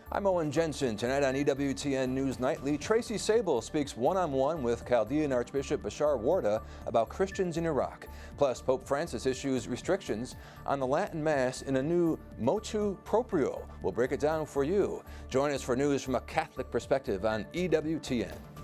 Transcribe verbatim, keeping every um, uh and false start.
I'm Owen Jensen. Tonight on E W T N News Nightly, Tracy Sabol speaks one-on-one with Chaldean Archbishop Bashar Warda about Christians in Iraq. Plus, Pope Francis issues restrictions on the Latin Mass in a new motu proprio. We'll break it down for you. Join us for news from a Catholic perspective on E W T N.